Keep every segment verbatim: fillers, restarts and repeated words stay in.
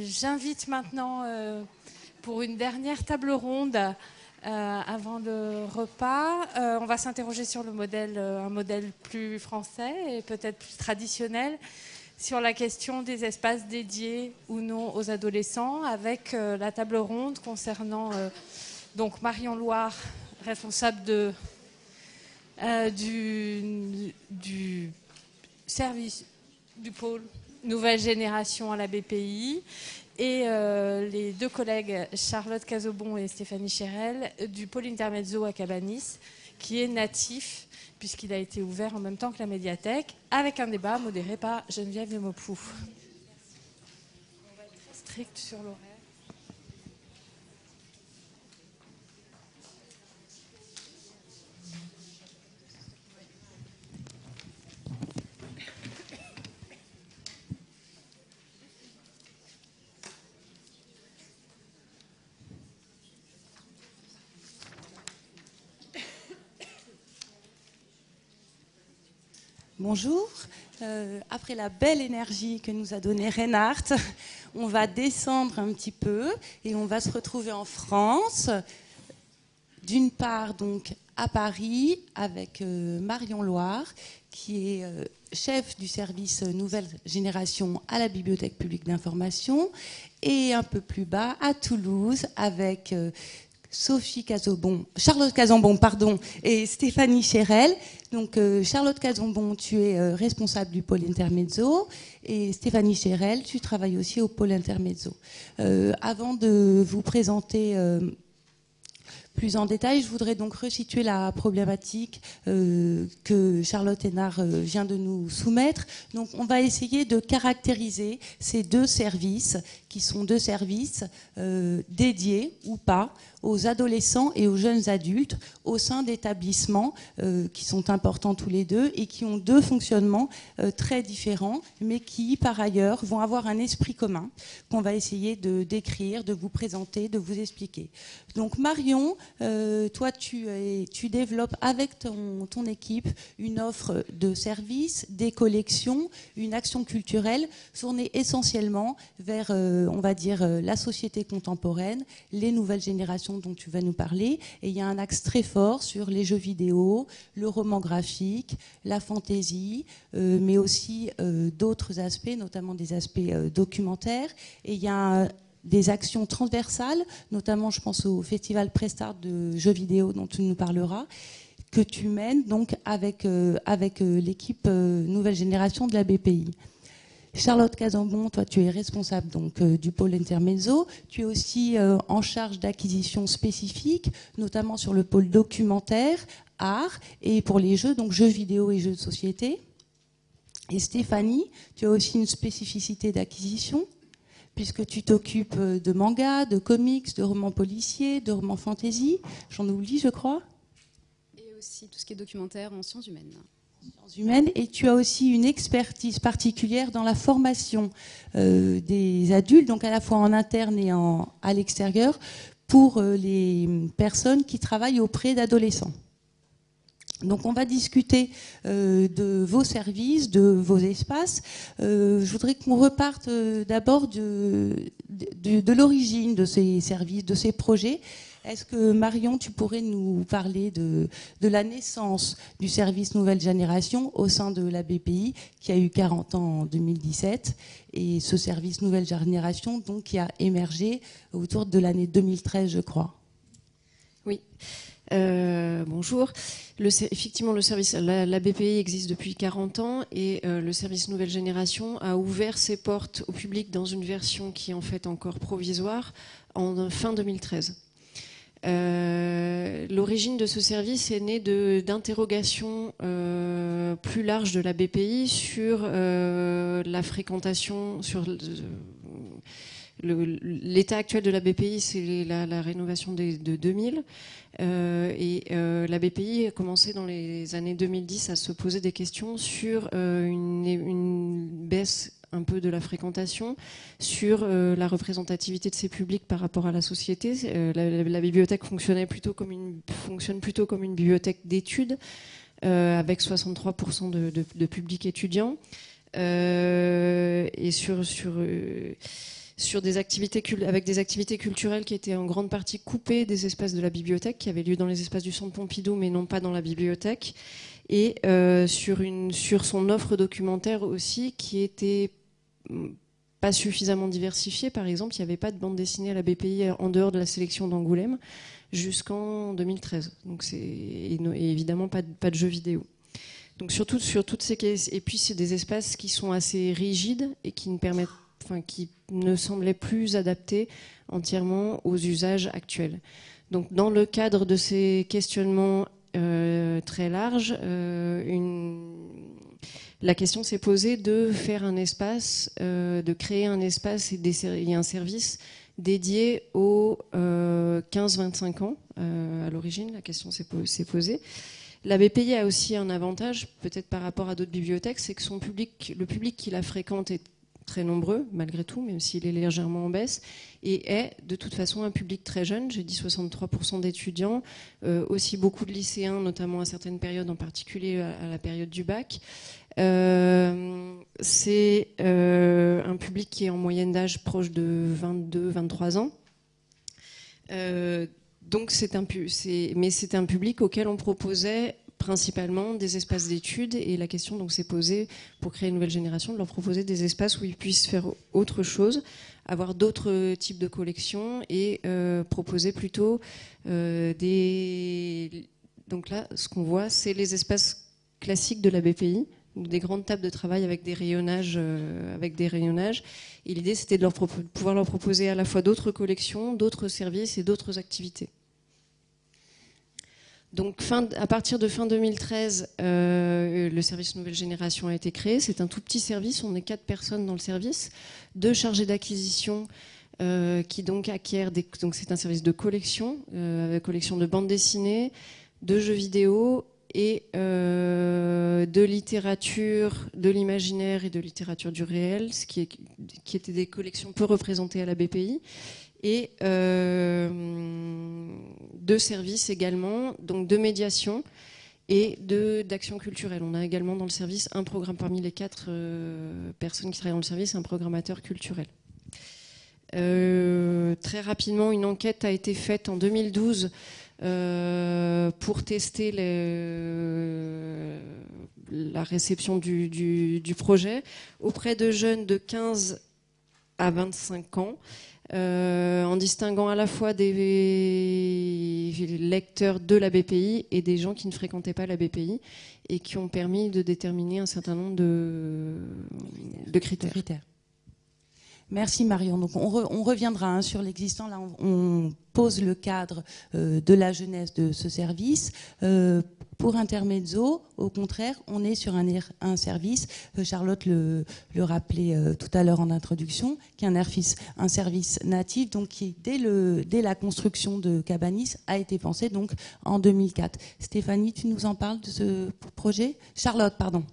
Euh, J'invite maintenant euh, pour une dernière table ronde euh, avant le repas. Euh, on va s'interroger sur le modèle, euh, un modèle plus français et peut-être plus traditionnel, sur la question des espaces dédiés ou non aux adolescents, avec euh, la table ronde concernant euh, donc Marion Loire, responsable de, euh, du, du service du pôle Nouvelle Génération à la B P I, et euh, les deux collègues Charlotte Cazobon et Stéphanie Chérel du pôle Intermezzo à Cabanis, qui est natif puisqu'il a été ouvert en même temps que la médiathèque, avec un débat modéré par Geneviève Lemopou. On va être très strict sur l'horaire. Bonjour. Euh, après la belle énergie que nous a donnée Reinhard, on va descendre un petit peu et on va se retrouver en France. D'une part, donc, à Paris, avec euh, Marion Loire, qui est euh, chef du service Nouvelle Génération à la Bibliothèque publique d'information, et un peu plus bas, à Toulouse, avec euh, Sophie Cazobon, Charlotte Cazobon, pardon, et Stéphanie Chérel. Donc, euh, Charlotte Cazobon, tu es euh, responsable du pôle Intermezzo, et Stéphanie Chérel, tu travailles aussi au pôle Intermezzo. Euh, avant de vous présenter euh, plus en détail, je voudrais donc resituer la problématique euh, que Charlotte Hénard euh, vient de nous soumettre. Donc, on va essayer de caractériser ces deux services, qui sont deux services euh, dédiés ou pas aux adolescents et aux jeunes adultes au sein d'établissements euh, qui sont importants tous les deux et qui ont deux fonctionnements euh, très différents, mais qui, par ailleurs, vont avoir un esprit commun qu'on va essayer de décrire, de vous présenter, de vous expliquer. Donc, Marion, euh, toi, tu, es, tu développes avec ton, ton équipe une offre de services, des collections, une action culturelle tournée essentiellement vers, euh, on va dire, euh, la société contemporaine, les nouvelles générations dont tu vas nous parler, et il y a un axe très fort sur les jeux vidéo, le roman graphique, la fantaisie, euh, mais aussi euh, d'autres aspects, notamment des aspects euh, documentaires, et il y a un, des actions transversales, notamment je pense au festival Prestart de jeux vidéo dont tu nous parleras, que tu mènes donc avec, euh, avec euh, l'équipe euh, Nouvelle Génération de la B P I. Charlotte Cazobon, toi tu es responsable donc euh, du pôle Intermezzo. Tu es aussi euh, en charge d'acquisitions spécifiques, notamment sur le pôle documentaire, art, et pour les jeux, donc jeux vidéo et jeux de société. Et Stéphanie, tu as aussi une spécificité d'acquisition, puisque tu t'occupes de mangas, de comics, de romans policiers, de romans fantasy. J'en oublie, je crois. Et aussi tout ce qui est documentaire en sciences humaines. Humaine, et tu as aussi une expertise particulière dans la formation euh, des adultes, donc à la fois en interne et en, à l'extérieur, pour euh, les personnes qui travaillent auprès d'adolescents. Donc on va discuter euh, de vos services, de vos espaces. Euh, je voudrais qu'on reparte euh, d'abord de, de, de l'origine de ces services, de ces projets. Est-ce que Marion, tu pourrais nous parler de, de la naissance du service Nouvelle Génération au sein de la B P I, qui a eu quarante ans en deux mille dix-sept, et ce service Nouvelle Génération donc, qui a émergé autour de l'année deux mille treize, je crois. Oui. Euh, bonjour. Le, effectivement, le service, la, la B P I existe depuis quarante ans et euh, le service Nouvelle Génération a ouvert ses portes au public dans une version qui est en fait encore provisoire en fin deux mille treize. Euh, l'origine de ce service est née d'interrogations euh, plus larges de la B P I sur euh, la fréquentation, sur l'état actuel de la B P I, c'est la, la rénovation des, de deux mille. Euh, et euh, la B P I a commencé dans les années deux mille dix à se poser des questions sur euh, une, une baisse un peu de la fréquentation, sur euh, la représentativité de ces publics par rapport à la société. Euh, la, la, la bibliothèque fonctionnait plutôt comme une, fonctionne plutôt comme une bibliothèque d'études, euh, avec soixante-trois pour cent de, de, de public étudiant. Euh, et sur... sur euh, sur des activités, avec des activités culturelles qui étaient en grande partie coupées des espaces de la bibliothèque, qui avaient lieu dans les espaces du Centre Pompidou, mais non pas dans la bibliothèque, et euh, sur, une, sur son offre documentaire aussi, qui était pas suffisamment diversifiée. Par exemple, il n'y avait pas de bande dessinée à la B P I en dehors de la sélection d'Angoulême jusqu'en deux mille treize. Donc c'est, et, et évidemment pas de, pas de jeux vidéo. Donc surtout sur toutes ces et puis c'est des espaces qui sont assez rigides et qui ne permettent, enfin qui ne semblaient plus adaptés entièrement aux usages actuels. Donc dans le cadre de ces questionnements euh, très larges, euh, une, la question s'est posée de faire un espace, euh, de créer un espace et, des, et un service dédié aux euh, quinze vingt-cinq ans. Euh, à l'origine, la question s'est posée. La B P I a aussi un avantage, peut-être par rapport à d'autres bibliothèques, c'est que son public, le public qui la fréquente est très nombreux, malgré tout, même s'il est légèrement en baisse, et est de toute façon un public très jeune. J'ai dit soixante-trois pour cent d'étudiants, euh, aussi beaucoup de lycéens, notamment à certaines périodes, en particulier à, à la période du bac. Euh, c'est euh, un public qui est en moyenne d'âge proche de vingt-deux à vingt-trois ans. Euh, donc c'est un, c'est, mais c'est un public auquel on proposait principalement des espaces d'études, et la question donc s'est posée pour créer une nouvelle génération de leur proposer des espaces où ils puissent faire autre chose, avoir d'autres types de collections et euh, proposer plutôt euh, des... Donc là, ce qu'on voit, c'est les espaces classiques de la B P I, des grandes tables de travail avec des rayonnages, euh, avec des rayonnages. Et l'idée, c'était de leur pouvoir leur proposer à la fois d'autres collections, d'autres services et d'autres activités. Donc, fin, à partir de fin deux mille treize, euh, le service Nouvelle Génération a été créé. C'est un tout petit service. On est quatre personnes dans le service, deux chargés d'acquisition euh, qui donc acquièrent des. Donc, c'est un service de collection, euh, collection de bandes dessinées, de jeux vidéo et euh, de littérature, de l'imaginaire et de littérature du réel, ce qui, est, qui étaient des collections peu représentées à la B P I. Et euh, de services également, donc de médiation et de, d'action culturelle. On a également dans le service un programme, parmi les quatre euh, personnes qui travaillent dans le service, un programmateur culturel. Euh, très rapidement, une enquête a été faite en deux mille douze euh, pour tester les, la réception du, du, du projet auprès de jeunes de quinze à vingt-cinq ans. Euh, en distinguant à la fois des lecteurs de la B P I et des gens qui ne fréquentaient pas la B P I et qui ont permis de déterminer un certain nombre de, de critères. De critères. Merci Marion. Donc on, re, on reviendra hein, sur l'existant. Là, on, on pose le cadre euh, de la jeunesse de ce service. Euh, pour Intermezzo, au contraire, on est sur un, un service, euh, Charlotte le, le rappelait euh, tout à l'heure en introduction, qui est un, un service natif, donc qui dès, le, dès la construction de Cabanis a été pensé donc en deux mille quatre. Stéphanie, tu nous en parles de ce projet ? Charlotte, pardon.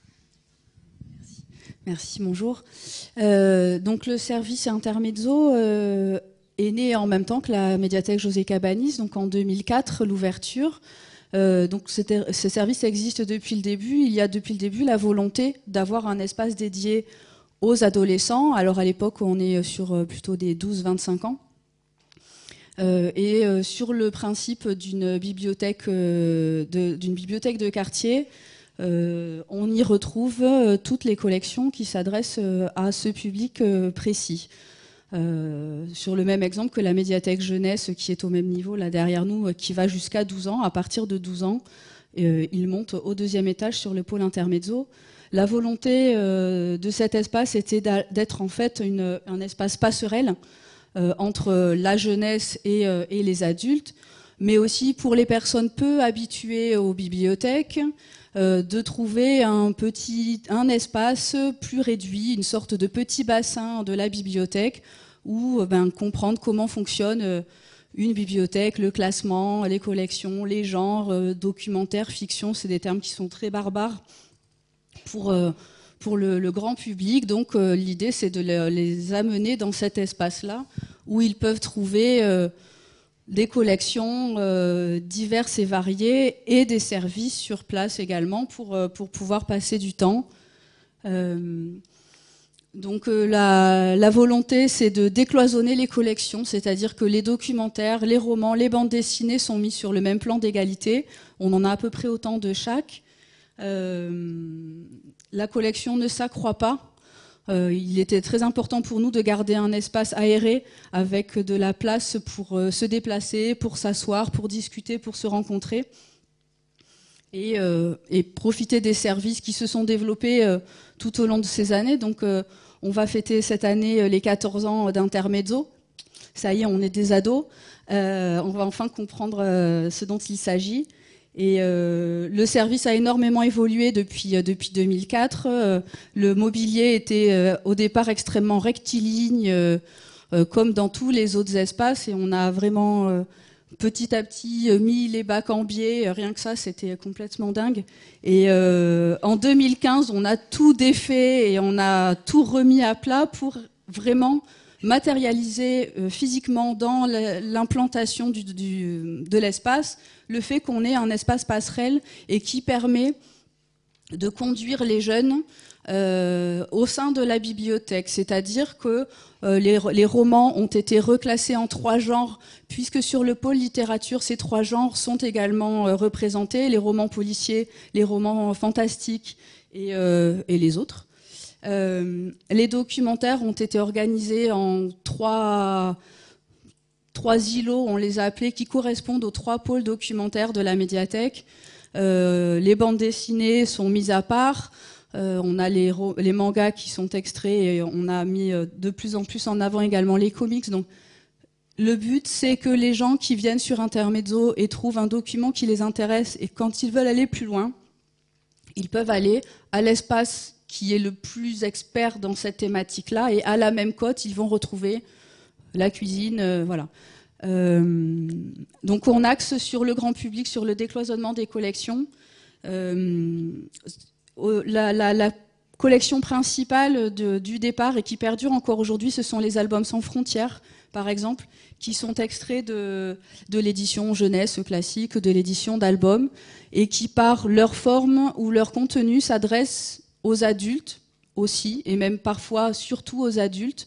Merci, bonjour. Euh, donc le service Intermezzo euh, est né en même temps que la médiathèque José Cabanis, donc en deux mille quatre, l'ouverture. Euh, donc ce service existe depuis le début. Il y a depuis le début la volonté d'avoir un espace dédié aux adolescents. Alors à l'époque, on est sur plutôt des douze à vingt-cinq ans. Euh, et euh, sur le principe d'une bibliothèque, euh, de, d'une bibliothèque de quartier, Euh, on y retrouve euh, toutes les collections qui s'adressent euh, à ce public euh, précis. Euh, sur le même exemple que la médiathèque jeunesse qui est au même niveau là derrière nous, euh, qui va jusqu'à douze ans. À partir de douze ans, euh, il monte au deuxième étage sur le pôle Intermezzo. La volonté euh, de cet espace était d'être en fait une, un espace passerelle euh, entre la jeunesse et, euh, et les adultes, mais aussi pour les personnes peu habituées aux bibliothèques, Euh, de trouver un petit un espace plus réduit, une sorte de petit bassin de la bibliothèque où ben, comprendre comment fonctionne euh, une bibliothèque, le classement, les collections, les genres, euh, documentaire, fiction, c'est des termes qui sont très barbares pour, euh, pour le, le grand public. Donc euh, l'idée c'est de les, les amener dans cet espace-là où ils peuvent trouver euh, des collections euh, diverses et variées et des services sur place également pour, euh, pour pouvoir passer du temps. Euh, Donc euh, la, la volonté, c'est de décloisonner les collections, c'est-à-dire que les documentaires, les romans, les bandes dessinées sont mis sur le même plan d'égalité. On en a à peu près autant de chaque. Euh, la collection ne s'accroît pas. Euh, il était très important pour nous de garder un espace aéré avec de la place pour euh, se déplacer, pour s'asseoir, pour discuter, pour se rencontrer. Et, euh, et profiter des services qui se sont développés euh, tout au long de ces années. Donc euh, on va fêter cette année euh, les quatorze ans d'Intermezzo. Ça y est, on est des ados. Euh, on va enfin comprendre euh, ce dont il s'agit. Et euh, le service a énormément évolué depuis, euh, depuis deux mille quatre. Euh, le mobilier était euh, au départ extrêmement rectiligne, euh, euh, comme dans tous les autres espaces. Et on a vraiment... Euh, petit à petit euh, mis les bacs en biais, rien que ça c'était complètement dingue. Et euh, en deux mille quinze on a tout défait et on a tout remis à plat pour vraiment matérialiser euh, physiquement dans l'implantation du, du, de l'espace le fait qu'on ait un espace passerelle et qui permet de conduire les jeunes euh, au sein de la bibliothèque, c'est-à-dire que euh, les, les romans ont été reclassés en trois genres, puisque sur le pôle littérature, ces trois genres sont également euh, représentés, les romans policiers, les romans fantastiques et, euh, et les autres. Euh, les documentaires ont été organisés en trois, trois îlots, on les a appelés, qui correspondent aux trois pôles documentaires de la médiathèque. Euh, les bandes dessinées sont mises à part. Euh, on a les, les mangas qui sont extraits et on a mis de plus en plus en avant également les comics. Donc, le but, c'est que les gens qui viennent sur Intermezzo et trouvent un document qui les intéresse et quand ils veulent aller plus loin, ils peuvent aller à l'espace qui est le plus expert dans cette thématique-là et à la même cote, ils vont retrouver la cuisine, euh, voilà. Euh, donc on axe sur le grand public, sur le décloisonnement des collections. Euh, la, la, la collection principale de, du départ et qui perdure encore aujourd'hui, ce sont les albums sans frontières, par exemple, qui sont extraits de, de l'édition jeunesse classique, de l'édition d'albums, et qui, par leur forme ou leur contenu, s'adressent aux adultes aussi, et même parfois surtout aux adultes,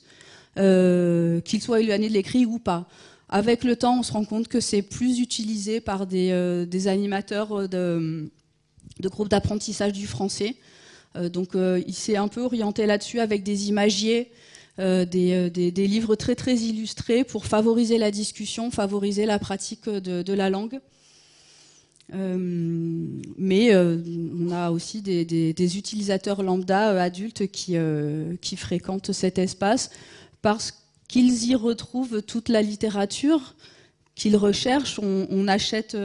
euh, qu'ils soient éloignés de l'écrit ou pas. Avec le temps, on se rend compte que c'est plus utilisé par des, euh, des animateurs de, de groupes d'apprentissage du français. Euh, donc euh, il s'est un peu orienté là-dessus avec des imagiers, euh, des, des, des livres très très illustrés pour favoriser la discussion, favoriser la pratique de, de la langue. Euh, mais euh, on a aussi des, des, des utilisateurs lambda euh, adultes qui, euh, qui fréquentent cet espace parce qu'ils y retrouvent toute la littérature qu'ils recherchent. On, on achète,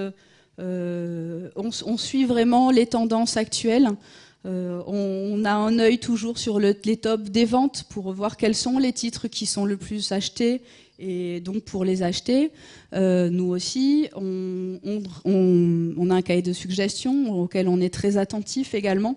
euh, on, on suit vraiment les tendances actuelles. Euh, on, on a un œil toujours sur le, les tops des ventes pour voir quels sont les titres qui sont le plus achetés. Et donc pour les acheter, euh, nous aussi, on, on, on, on a un cahier de suggestions auquel on est très attentif également.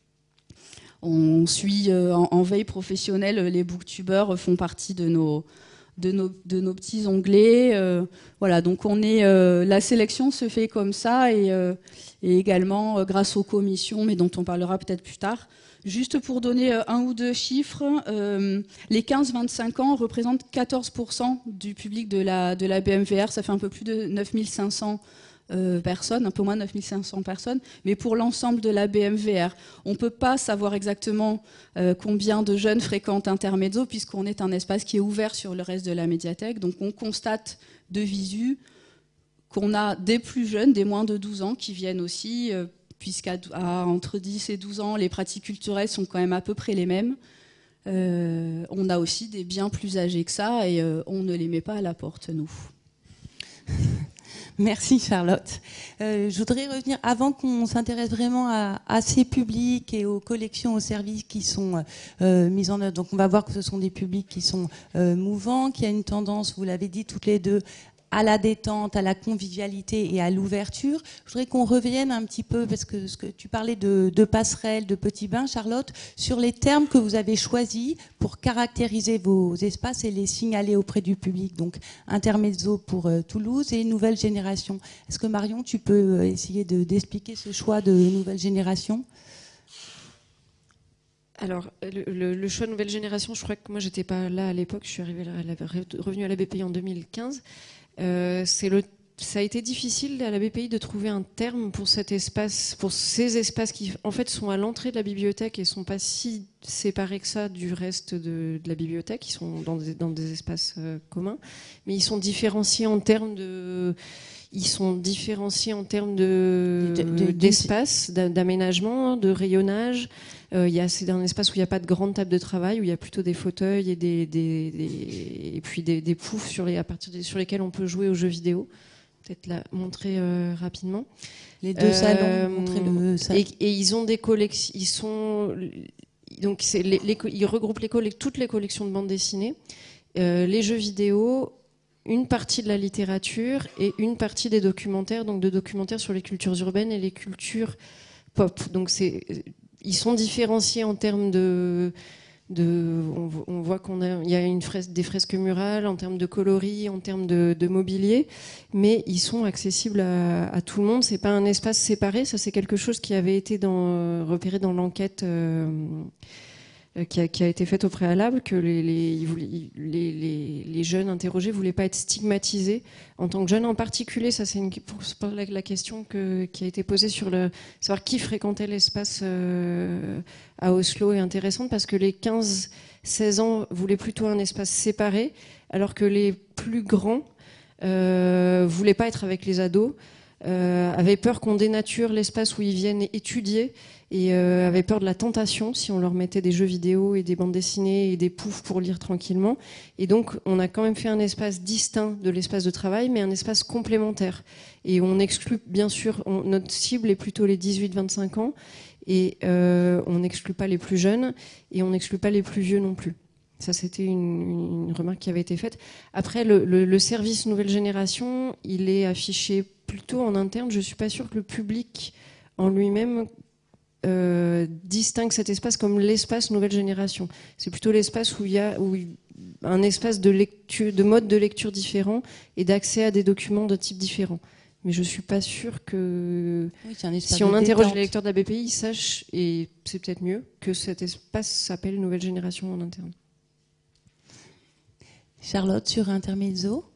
On suit euh, en, en veille professionnelle, les booktubeurs font partie de nos, de nos, de nos petits onglets. Euh, voilà, donc on est, euh, la sélection se fait comme ça et, euh, et également euh, grâce aux commissions, mais dont on parlera peut-être plus tard. Juste pour donner un ou deux chiffres, euh, les quinze vingt-cinq ans représentent quatorze pour cent du public de la, de la B M V R. Ça fait un peu plus de neuf mille cinq cents euh, personnes, un peu moins de neuf mille cinq cents personnes. Mais pour l'ensemble de la B M V R, on ne peut pas savoir exactement euh, combien de jeunes fréquentent Intermezzo, puisqu'on est un espace qui est ouvert sur le reste de la médiathèque. Donc on constate de visu qu'on a des plus jeunes, des moins de douze ans, qui viennent aussi... Euh, puisqu'à entre dix et douze ans, les pratiques culturelles sont quand même à peu près les mêmes. Euh, on a aussi des bien plus âgés que ça et euh, on ne les met pas à la porte, nous. Merci Charlotte. Euh, je voudrais revenir, avant qu'on s'intéresse vraiment à, à ces publics et aux collections, aux services qui sont euh, mis en œuvre. Donc on va voir que ce sont des publics qui sont euh, mouvants, qui a une tendance, vous l'avez dit toutes les deux, à la détente, à la convivialité et à l'ouverture. Je voudrais qu'on revienne un petit peu, parce que, ce que tu parlais de, de passerelles, de petits bains, Charlotte, sur les termes que vous avez choisis pour caractériser vos espaces et les signaler auprès du public. Donc, Intermezzo pour euh, Toulouse et Nouvelle Génération. Est-ce que Marion, tu peux essayer de, d'expliquer ce choix de Nouvelle Génération ? Alors, le, le, le choix Nouvelle Génération, je crois que moi, j'étais pas là à l'époque. Je suis arrivée, à la, revenue à la B P I en deux mille quinze. Euh, c'est le, ça a été difficile à la B P I de trouver un terme pour cet espace, pour ces espaces qui, en fait, sont à l'entrée de la bibliothèque et sont pas si séparés que ça du reste de, de la bibliothèque. Ils sont dans des, dans des espaces euh, communs, mais ils sont différenciés en termes de Ils sont différenciés en termes de, de, de, d'espace, d'aménagement, de rayonnage. Euh, y a, c'est un espace où il n'y a pas de grande table de travail, où il y a plutôt des fauteuils et, des, des, des, et puis des, des poufs sur, les, à partir des, sur lesquels on peut jouer aux jeux vidéo. Peut-être la montrer euh, rapidement. Les deux euh, salons, montrer le salon. Et, et ils ont des collections. Ils sont donc c'est les, les, ils regroupent les collect, toutes les collections de bandes dessinées, euh, les jeux vidéo, une partie de la littérature et une partie des documentaires, donc de documentaires sur les cultures urbaines et les cultures pop. Donc c'est, ils sont différenciés en termes de, de on, on voit qu'on a, il y a une fresque, des fresques murales en termes de coloris, en termes de, de mobilier, mais ils sont accessibles à, à tout le monde. C'est pas un espace séparé. Ça, c'est quelque chose qui avait été dans, repéré dans l'enquête. Euh, Qui a, qui a été faite au préalable, que les, les, les, les, les jeunes interrogés ne voulaient pas être stigmatisés en tant que jeunes en particulier. Ça, c'est une, pour, pour la, la question que, qui a été posée sur le savoir qui fréquentait l'espace euh, à Oslo est intéressante parce que les quinze seize ans voulaient plutôt un espace séparé, alors que les plus grands euh, voulaient pas être avec les ados, euh, avaient peur qu'on dénature l'espace où ils viennent étudier. Et euh, avaient peur de la tentation si on leur mettait des jeux vidéo et des bandes dessinées et des poufs pour lire tranquillement. Et donc, on a quand même fait un espace distinct de l'espace de travail, mais un espace complémentaire. Et on exclut, bien sûr, on, notre cible est plutôt les dix-huit vingt-cinq ans, et euh, on n'exclut pas les plus jeunes, et on n'exclut pas les plus vieux non plus. Ça, c'était une, une remarque qui avait été faite. Après, le, le, le service Nouvelle Génération, il est affiché plutôt en interne. Je ne suis pas sûre que le public en lui-même Euh, distingue cet espace comme l'espace Nouvelle Génération. C'est plutôt l'espace où il y a où un espace de lecture, de mode de lecture différent et d'accès à des documents de type différent. Mais je suis pas sûre que oui, c'est un espace si on de interroge détente. les lecteurs de la B P I, ils sachent, et c'est peut-être mieux, que cet espace s'appelle Nouvelle Génération en interne. Charlotte, sur Intermezzo.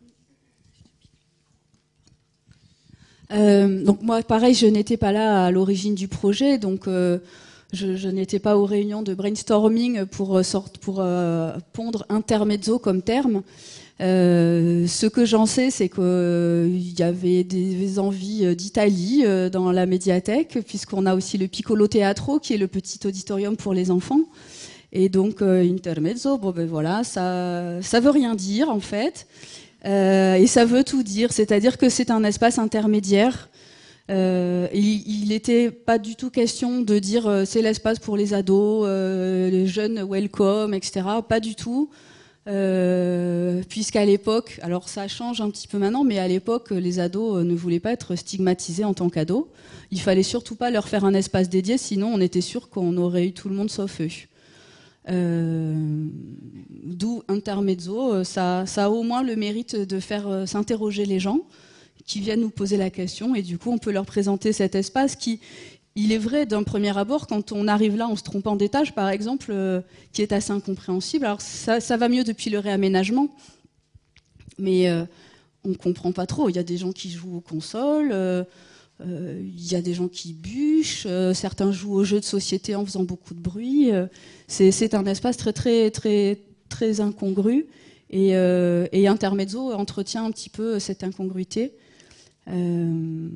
Euh, donc moi, pareil, je n'étais pas là à l'origine du projet, donc euh, je, je n'étais pas aux réunions de brainstorming pour, sorte, pour euh, pondre intermezzo comme terme. Euh, ce que j'en sais, c'est qu'il euh, y avait des envies d'Italie euh, dans la médiathèque, puisqu'on a aussi le Piccolo Teatro, qui est le petit auditorium pour les enfants. Et donc, euh, intermezzo, bon ben voilà, ça, ça veut rien dire en fait. Euh, et ça veut tout dire, c'est-à-dire que c'est un espace intermédiaire. Euh, il n'était pas du tout question de dire euh, c'est l'espace pour les ados, euh, les jeunes welcome, et cetera. Pas du tout, euh, puisqu'à l'époque, alors ça change un petit peu maintenant, mais à l'époque, les ados ne voulaient pas être stigmatisés en tant qu'ados. Il fallait surtout pas leur faire un espace dédié, sinon on était sûr qu'on aurait eu tout le monde sauf eux. Euh, D'où intermezzo, ça, ça a au moins le mérite de faire euh, s'interroger les gens qui viennent nous poser la question, et du coup on peut leur présenter cet espace qui, il est vrai d'un premier abord, quand on arrive là en se trompant d'étage par exemple, euh, qui est assez incompréhensible. Alors ça, ça va mieux depuis le réaménagement, mais euh, on comprend pas trop. Il y a des gens qui jouent aux consoles, euh, Euh, il y a des gens qui bûchent, euh, certains jouent aux jeux de société en faisant beaucoup de bruit. Euh, c'est, c'est un espace très très très très incongru, et, euh, et Intermezzo entretient un petit peu cette incongruité. Euh,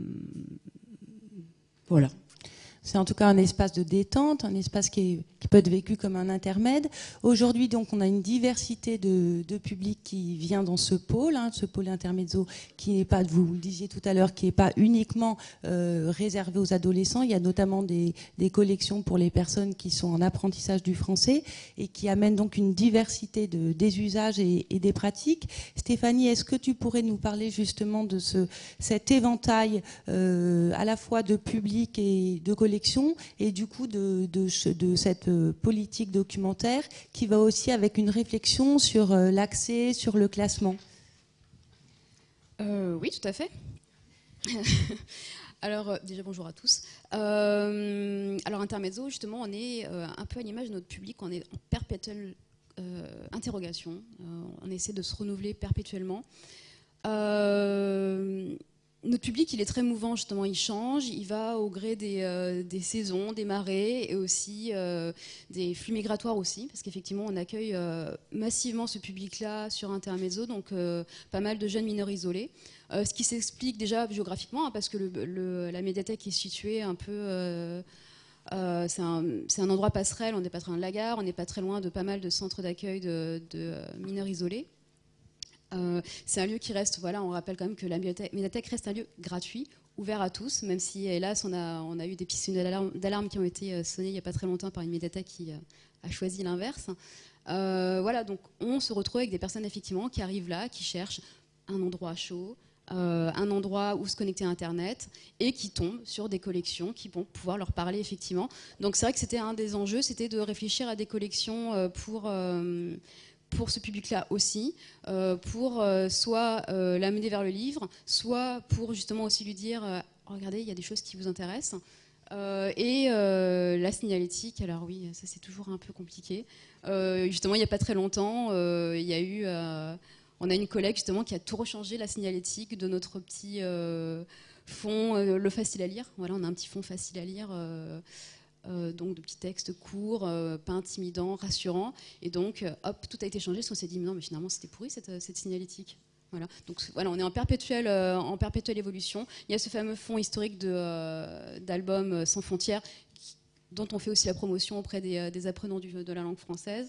voilà. C'est en tout cas un espace de détente, un espace qui, est, qui peut être vécu comme un intermède. Aujourd'hui, donc, on a une diversité de, de publics qui vient dans ce pôle, hein, ce pôle intermezzo, qui n'est pas, vous le disiez tout à l'heure, qui n'est pas uniquement euh, réservé aux adolescents. Il y a notamment des, des collections pour les personnes qui sont en apprentissage du français et qui amènent donc une diversité de, des usages et, et des pratiques. Stéphanie, est-ce que tu pourrais nous parler justement de ce, cet éventail euh, à la fois de public et de collections, et du coup de, de, de cette politique documentaire qui va aussi avec une réflexion sur l'accès, sur le classement? euh, Oui, tout à fait. Alors, euh, déjà, bonjour à tous. Euh, alors, Intermezzo, justement, on est euh, un peu à l'image de notre public, on est en perpétuelle euh, interrogation, euh, on essaie de se renouveler perpétuellement. Euh, notre public, il est très mouvant, justement, il change, il va au gré des, euh, des saisons, des marées, et aussi euh, des flux migratoires aussi, parce qu'effectivement, on accueille euh, massivement ce public-là sur Intermezzo, donc euh, pas mal de jeunes mineurs isolés. Euh, ce qui s'explique déjà géographiquement, hein, parce que le, le, la médiathèque est située un peu... Euh, euh, c'est un, un endroit passerelle, on n'est pas très loin de la gare, on n'est pas très loin de pas mal de centres d'accueil de, de mineurs isolés. Euh, c'est un lieu qui reste, voilà, on rappelle quand même que la médiathèque, médiathèque reste un lieu gratuit, ouvert à tous, même si, hélas, on a, on a eu des petits signes d'alarme qui ont été sonnés il n'y a pas très longtemps par une médiathèque qui a choisi l'inverse. Euh, voilà, donc on se retrouve avec des personnes, effectivement, qui arrivent là, qui cherchent un endroit chaud, Euh, un endroit où se connecter à Internet et qui tombent sur des collections qui vont pouvoir leur parler effectivement. Donc c'est vrai que c'était un des enjeux, c'était de réfléchir à des collections euh, pour, euh, pour ce public-là aussi, euh, pour euh, soit euh, l'amener vers le livre, soit pour justement aussi lui dire euh, regardez, il y a des choses qui vous intéressent. Euh, et euh, la signalétique, alors oui, ça c'est toujours un peu compliqué. Euh, justement, il n'y a pas très longtemps, euh, il y a eu... Euh, On a une collègue justement qui a tout rechangé, la signalétique de notre petit euh, fond, euh, le facile à lire. Voilà, on a un petit fond facile à lire, euh, euh, donc de petits textes courts, euh, pas intimidants, rassurants. Et donc, euh, hop, tout a été changé. Parce qu'on s'est dit, mais non, mais finalement, c'était pourri cette, cette signalétique. Voilà. Donc voilà, on est en perpétuelle, euh, en perpétuelle évolution. Il y a ce fameux fond historique de, euh, d'albums sans frontières, qui, dont on fait aussi la promotion auprès des, des apprenants du, de la langue française.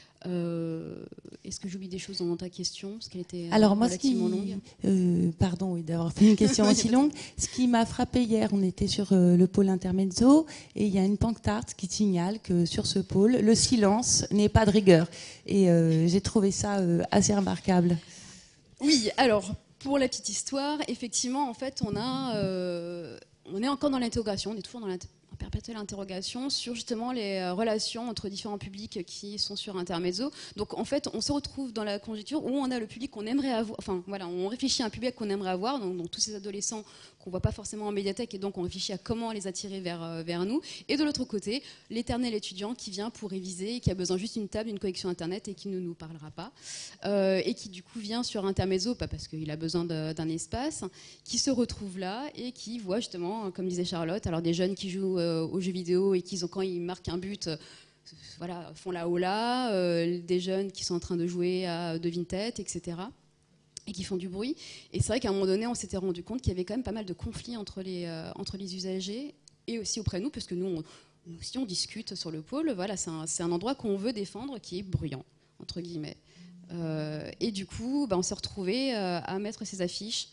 Euh, Est-ce que j'oublie des choses dans ta question parce qu'elle était Alors moi, relativement ce qui, longue. Euh, pardon oui, d'avoir fait une question aussi longue. Ce qui m'a frappé hier, on était sur euh, le pôle Intermezzo et il y a une pancarte qui signale que sur ce pôle, le silence n'est pas de rigueur. Et euh, j'ai trouvé ça euh, assez remarquable. Oui, alors pour la petite histoire, effectivement, en fait, on a, euh, on est encore dans l'intégration, on est toujours dans l'intégration. Perpétuelle interrogation sur justement les relations entre différents publics qui sont sur Intermezzo. Donc en fait, on se retrouve dans la conjecture où on a le public qu'on aimerait avoir, enfin voilà, on réfléchit à un public qu'on aimerait avoir, donc, donc tous ces adolescents qu'on ne voit pas forcément en médiathèque, et donc on réfléchit à comment les attirer vers, euh, vers nous. Et de l'autre côté, l'éternel étudiant qui vient pour réviser, qui a besoin juste d'une table, d'une connexion Internet et qui ne nous parlera pas, euh, et qui du coup vient sur Intermezzo, pas parce qu'il a besoin d'un espace, qui se retrouve là et qui voit justement, comme disait Charlotte, alors des jeunes qui jouent euh, aux jeux vidéo et qui, quand ils marquent un but, euh, voilà, font la hola, euh, des jeunes qui sont en train de jouer à devine-tête, et cetera et qui font du bruit. Et c'est vrai qu'à un moment donné, on s'était rendu compte qu'il y avait quand même pas mal de conflits entre les, euh, entre les usagers et aussi auprès de nous, parce que nous, on, nous aussi, on discute sur le pôle. Voilà, c'est un, c'est un endroit qu'on veut défendre, qui est bruyant, entre guillemets. Euh, et du coup, bah, on s'est retrouvés euh, à mettre ces affiches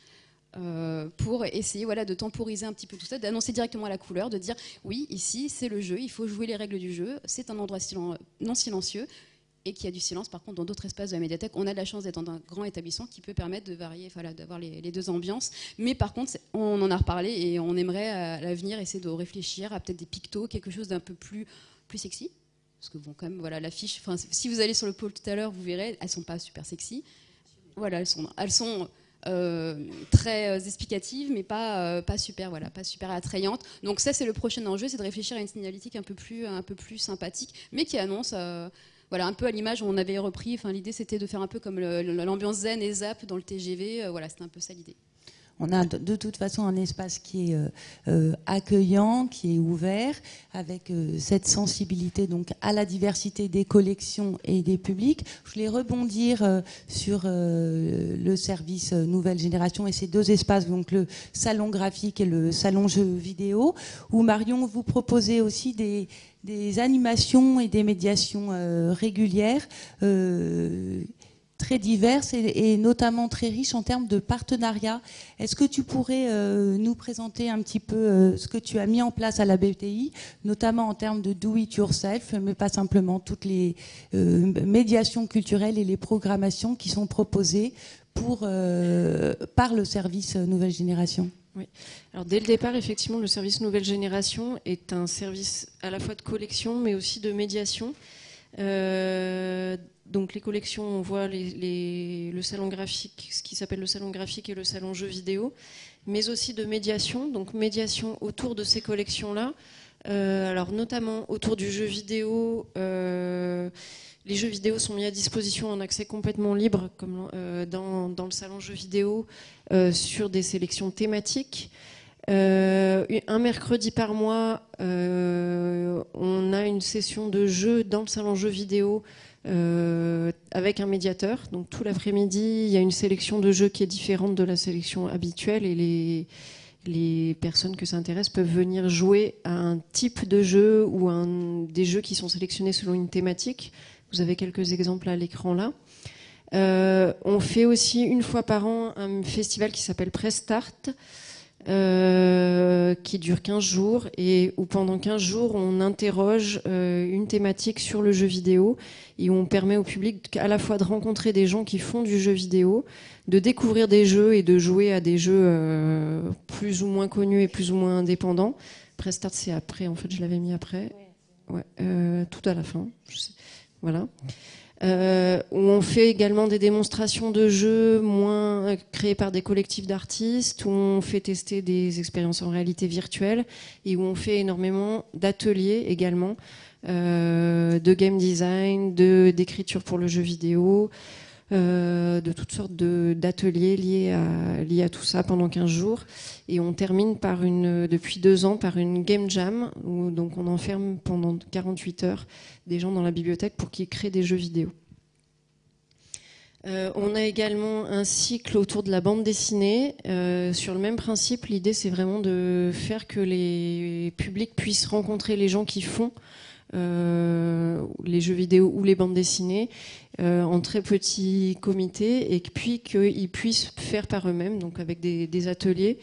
euh, pour essayer voilà, de temporiser un petit peu tout ça, d'annoncer directement la couleur, de dire oui, ici, c'est le jeu, il faut jouer les règles du jeu, c'est un endroit silen- non silencieux, et qu'il y a du silence. Par contre, dans d'autres espaces de la médiathèque, on a de la chance d'être dans un grand établissement qui peut permettre de varier, voilà, d'avoir les, les deux ambiances. Mais par contre, on en a reparlé et on aimerait à l'avenir essayer de réfléchir à peut-être des pictos, quelque chose d'un peu plus, plus sexy. Parce que bon, quand même, voilà, l'affiche. Enfin, si vous allez sur le pôle tout à l'heure, vous verrez, elles sont pas super sexy. Voilà, elles sont, elles sont euh, très euh, explicatives, mais pas, euh, pas super, voilà, pas super attrayantes. Donc ça, c'est le prochain enjeu, c'est de réfléchir à une signalétique un peu plus, un peu plus sympathique, mais qui annonce. Euh, Voilà, un peu à l'image où on avait repris, enfin, l'idée c'était de faire un peu comme l'ambiance zen et zap dans le T G V, euh, voilà, c'était un peu ça l'idée. On a de, de toute façon un espace qui est euh, euh, accueillant, qui est ouvert, avec euh, cette sensibilité donc à la diversité des collections et des publics. Je voulais rebondir euh, sur euh, le service euh, Nouvelle Génération et ces deux espaces, donc le salon graphique et le salon jeux vidéo, où Marion, vous proposez aussi des, des animations et des médiations euh, régulières. Euh, très diverses et, et notamment très riches en termes de partenariats. Est-ce que tu pourrais euh, nous présenter un petit peu euh, ce que tu as mis en place à la B T I, notamment en termes de do it yourself, mais pas simplement toutes les euh, médiations culturelles et les programmations qui sont proposées pour, euh, par le service Nouvelle Génération? Oui. Alors dès le départ, effectivement, le service Nouvelle Génération est un service à la fois de collection, mais aussi de médiation. Euh, donc les collections, on voit les, les, le salon graphique, ce qui s'appelle le salon graphique et le salon jeux vidéo. mais aussi de médiation, donc médiation autour de ces collections-là, euh, alors notamment autour du jeu vidéo. Euh, les jeux vidéo sont mis à disposition en accès complètement libre, comme euh, dans, dans le salon jeux vidéo, euh, sur des sélections thématiques. Euh, un mercredi par mois, euh, on a une session de jeu dans le salon jeux vidéo euh, avec un médiateur. Donc tout l'après-midi, il y a une sélection de jeux qui est différente de la sélection habituelle et les, les personnes que ça intéresse peuvent venir jouer à un type de jeu ou un, des jeux qui sont sélectionnés selon une thématique. Vous avez quelques exemples à l'écran là. Euh, on fait aussi une fois par an un festival qui s'appelle Press Start. Euh, qui dure quinze jours et où pendant quinze jours on interroge euh, une thématique sur le jeu vidéo et où on permet au public à la fois de rencontrer des gens qui font du jeu vidéo, de découvrir des jeux et de jouer à des jeux euh, plus ou moins connus et plus ou moins indépendants. Press Start c'est après, en fait je l'avais mis après, ouais, euh, tout à la fin, je sais. Voilà. Euh, où on fait également des démonstrations de jeux moins euh, créés par des collectifs d'artistes, où on fait tester des expériences en réalité virtuelle et où on fait énormément d'ateliers également, euh, de game design, de, d'écriture pour le jeu vidéo, euh, de toutes sortes de, d'ateliers liés à, liés à tout ça pendant quinze jours. Et on termine par une, depuis deux ans par une game jam, où donc on enferme pendant quarante-huit heures des gens dans la bibliothèque pour qu'ils créent des jeux vidéo. Euh, on a également un cycle autour de la bande dessinée. Euh, sur le même principe, l'idée c'est vraiment de faire que les publics puissent rencontrer les gens qui font euh, les jeux vidéo ou les bandes dessinées euh, en très petits comités et puis qu'ils puissent faire par eux-mêmes, donc avec des, des ateliers.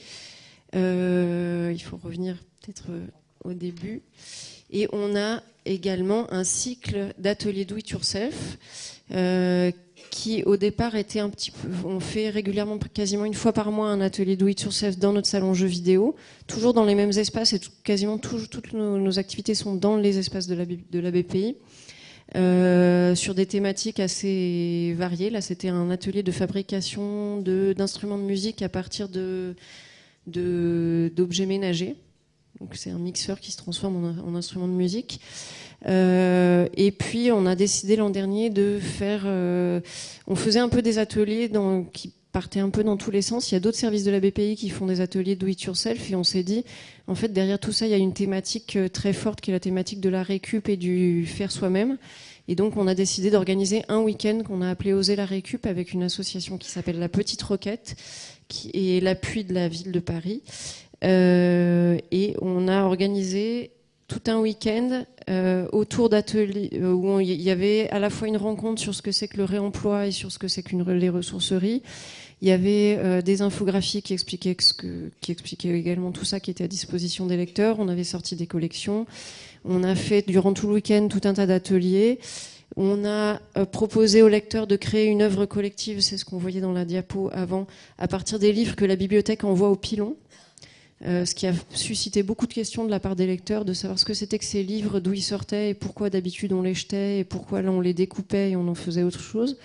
Euh, il faut revenir peut-être au début. Et on a également un cycle d'ateliers do it yourself euh, qui au départ était un petit peu, on fait régulièrement quasiment une fois par mois un atelier do it yourself dans notre salon jeux vidéo, toujours dans les mêmes espaces et tout, quasiment tout, toutes nos, nos activités sont dans les espaces de la, de la B P I. Euh, sur des thématiques assez variées. Là, c'était un atelier de fabrication de, d'instruments de musique à partir de, de, d'objets ménagers. Donc, c'est un mixeur qui se transforme en, en instrument de musique. Euh, et puis, on a décidé l'an dernier de faire... Euh, on faisait un peu des ateliers dans, qui partaient un peu dans tous les sens. Il y a d'autres services de la B P I qui font des ateliers do it yourself. Et on s'est dit, en fait, derrière tout ça, il y a une thématique très forte qui est la thématique de la récup et du faire soi-même. Et donc, on a décidé d'organiser un week-end qu'on a appelé Oser la récup avec une association qui s'appelle La Petite Roquette, qui est l'appui de la ville de Paris. Euh, et on a organisé tout un week-end euh, autour d'ateliers euh, où il y avait à la fois une rencontre sur ce que c'est que le réemploi et sur ce que c'est que les ressourceries. Il y avait euh, des infographies qui expliquaient, ce que, qui expliquaient également tout ça qui était à disposition des lecteurs. On avait sorti des collections. On a fait durant tout le week-end tout un tas d'ateliers. On a euh, proposé aux lecteurs de créer une œuvre collective, c'est ce qu'on voyait dans la diapo avant, à partir des livres que la bibliothèque envoie au pilon. Euh, ce qui a suscité beaucoup de questions de la part des lecteurs, de savoir ce que c'était que ces livres, d'où ils sortaient et pourquoi d'habitude on les jetait et pourquoi là on les découpait et on en faisait autre chose.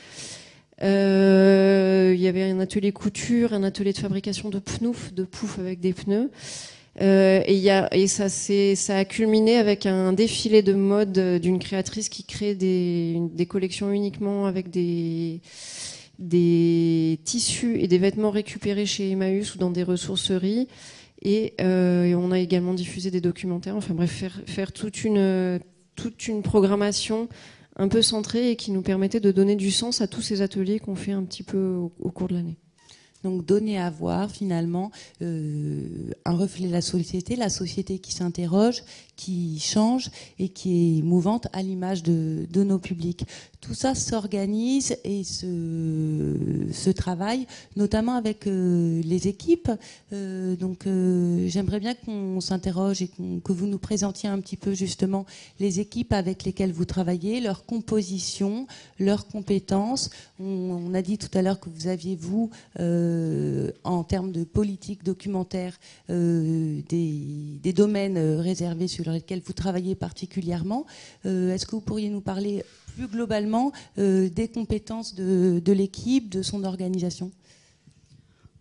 Euh, il y avait un atelier couture, un atelier de fabrication de pnouf, de pouf avec des pneus. Euh, et, y a, et ça, c'est, ça a culminé avec un défilé de mode d'une créatrice qui crée des, des collections uniquement avec des, des tissus et des vêtements récupérés chez Emmaüs ou dans des ressourceries. Et, euh, et on a également diffusé des documentaires. Enfin bref, faire, faire toute une, toute une programmation un peu centrée et qui nous permettait de donner du sens à tous ces ateliers qu'on fait un petit peu au, au cours de l'année. Donc donner à voir finalement euh, un reflet de la société, la société qui s'interroge, qui change et qui est mouvante à l'image de, de nos publics. Tout ça s'organise et se, se travaille, notamment avec euh, les équipes. Euh, donc euh, j'aimerais bien qu'on s'interroge et qu'on, que vous nous présentiez un petit peu justement les équipes avec lesquelles vous travaillez, leur composition, leurs compétences. On, on a dit tout à l'heure que vous aviez, vous, euh, en termes de politique documentaire, euh, des, des domaines réservés sur lesquels vous travaillez particulièrement. Euh, est-ce que vous pourriez nous parler plus globalement euh, des compétences de, de l'équipe, de son organisation ?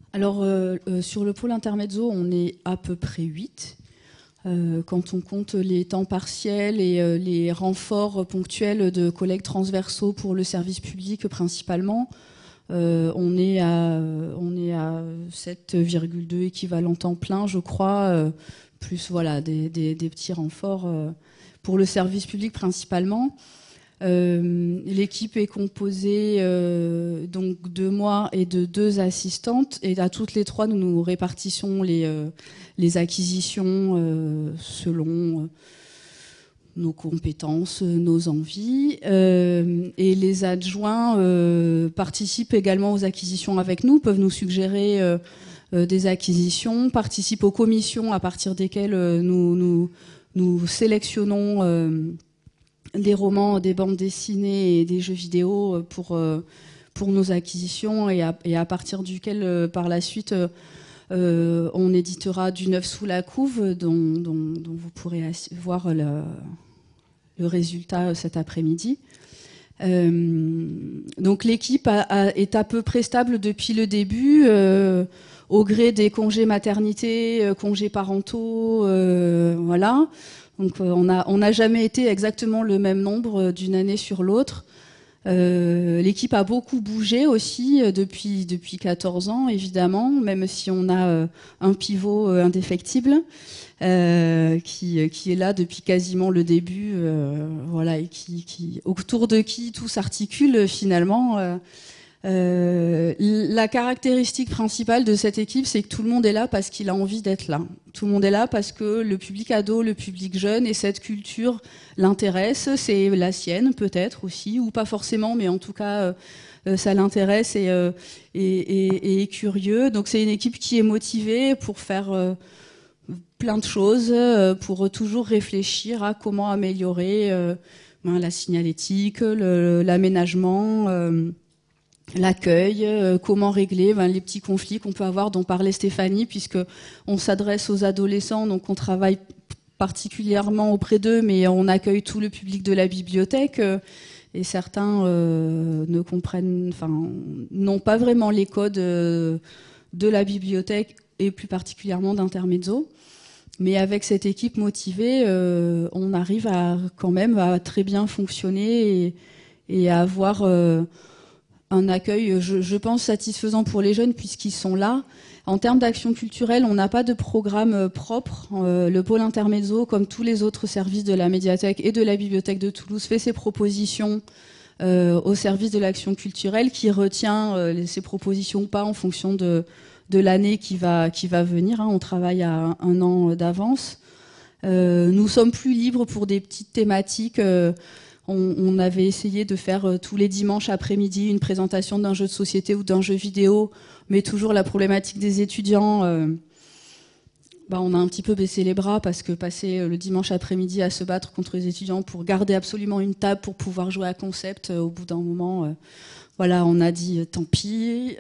Alors, euh, euh, sur le pôle intermezzo, on est à peu près huit. Euh, quand on compte les temps partiels et euh, les renforts ponctuels de collègues transversaux pour le service public principalement, euh, on est à, on est à sept virgule deux équivalents temps plein, je crois, euh, plus voilà, des, des, des petits renforts euh, pour le service public principalement. Euh, l'équipe est composée euh, donc de moi et de deux assistantes, et à toutes les trois nous nous répartissons les, euh, les acquisitions euh, selon euh, nos compétences, nos envies, euh, et les adjoints euh, participent également aux acquisitions avec nous, peuvent nous suggérer euh, euh, des acquisitions, participent aux commissions à partir desquelles euh, nous, nous, nous sélectionnons euh, des romans, des bandes dessinées et des jeux vidéo pour, euh, pour nos acquisitions, et à, et à partir duquel, euh, par la suite, euh, on éditera du neuf sous la couve, dont, dont, dont vous pourrez voir le, le résultat cet après-midi. Euh, donc l'équipe a, a, est à peu près stable depuis le début, euh, au gré des congés maternité, euh, congés parentaux, euh, voilà. Donc on n'a on n'a jamais été exactement le même nombre d'une année sur l'autre. Euh, l'équipe a beaucoup bougé aussi depuis, depuis quatorze ans, évidemment, même si on a euh, un pivot euh, indéfectible euh, qui, qui est là depuis quasiment le début, euh, voilà, et qui, qui, autour de qui tout s'articule finalement. Euh, Euh, la caractéristique principale de cette équipe, c'est que tout le monde est là parce qu'il a envie d'être là. Tout le monde est là parce que le public ado, le public jeune et cette culture l'intéresse. C'est la sienne peut-être aussi, ou pas forcément, mais en tout cas euh, ça l'intéresse et, euh, et, et, et est curieux. Donc c'est une équipe qui est motivée pour faire euh, plein de choses, euh, pour toujours réfléchir à comment améliorer euh, ben, la signalétique, le, l'aménagement, euh, l'accueil, euh, comment régler ben, les petits conflits qu'on peut avoir, dont parlait Stéphanie, puisque on s'adresse aux adolescents, donc on travaille particulièrement auprès d'eux, mais on accueille tout le public de la bibliothèque, euh, et certains euh, ne comprennent, enfin, n'ont pas vraiment les codes euh, de la bibliothèque et plus particulièrement d'Intermezzo. Mais avec cette équipe motivée, euh, on arrive à quand même à très bien fonctionner et, et à avoir euh, un accueil, je, je pense, satisfaisant pour les jeunes puisqu'ils sont là. En termes d'action culturelle, on n'a pas de programme propre. Euh, le pôle Intermezzo, comme tous les autres services de la médiathèque et de la bibliothèque de Toulouse, fait ses propositions euh, au service de l'action culturelle, qui retient euh, ses propositions ou pas en fonction de, de l'année qui va, qui va venir. Hein. On travaille à un, un an d'avance. Euh, nous sommes plus libres pour des petites thématiques. Euh, On avait essayé de faire tous les dimanches après-midi une présentation d'un jeu de société ou d'un jeu vidéo, mais toujours la problématique des étudiants, euh, bah on a un petit peu baissé les bras, parce que passer le dimanche après-midi à se battre contre les étudiants pour garder absolument une table pour pouvoir jouer à concept, au bout d'un moment, euh, voilà, on a dit tant pis.